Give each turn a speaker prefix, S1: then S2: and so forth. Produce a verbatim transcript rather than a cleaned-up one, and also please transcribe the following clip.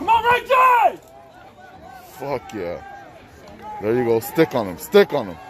S1: Come on, Ray J!
S2: Fuck yeah. There you go. Stick on him. Stick on him.